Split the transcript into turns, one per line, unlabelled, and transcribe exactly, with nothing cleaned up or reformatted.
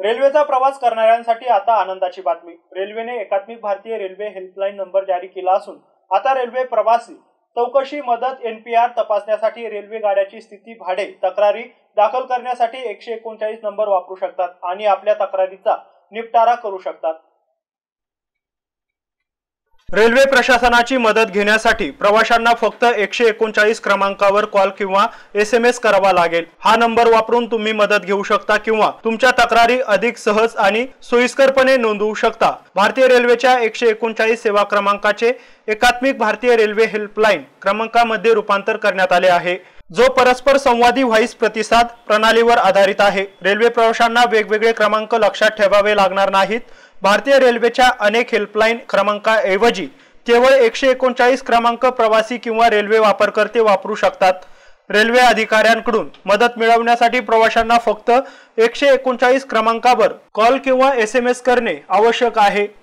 रेल्वेचा प्रवास करणाऱ्यांसाठी आता आनंदाची बातमी। रेल्वेने एकात्मिक भारतीय रेल्वे हेल्पलाईन नंबर जारी केला असून आता रेल्वे प्रवासी चौकशी, मदत, एनपीआर तपासण्यासाठी, रेल्वे गाड्याची स्थिती, भाडे, तक्रारी दाखल करण्यासाठी एकशे एकोणचाळीस नंबर वापरू शकतात आणि आपल्या तक्रारीचा निपटारा करू शकतात। रेल्वे प्रशासनाची मदत घेण्यासाठी प्रवाशांना फक्त एकशे एकोणचाळीस क्रमांकावर कॉल किंवा एसएमएस करावा लागेल। हा नंबर वापरून तुम्ही मदत घेऊ शकता किंवा तुमच्या तक्रारी अधिक सहज आणि सोयीस्करपणे नोंदवू शकता। भारतीय रेल्वेच्या एकशे एकोणचाळीस सेवा क्रमांकाचे एकात्मिक भारतीय रेल्वे हेल्पलाईन क्रमांकामध्ये रूपांतर करण्यात आले आहे, जो परस्पर संवादी व्हॉइस प्रतिसाद प्रणालीवर आधारित आहे। रेल्वे प्रवाशांना वेगवेगळे क्रमांक लक्षात ठेवावे लागणार नाहीत। भारतीय रेल्वेच्या अनेक हेल्पलाईन क्रमांकाऐवजी केवळ एकशे एकोणचाळीस क्रमांक प्रवासी किंवा रेल्वे वापरकर्ते वापरू शकतात। रेल्वे अधिकाऱ्यांकडून मदत मिळवण्यासाठी प्रवाशांना फक्त एकशे एकोणचाळीस क्रमांकावर कॉल किंवा एसएमएस करणे आवश्यक आहे।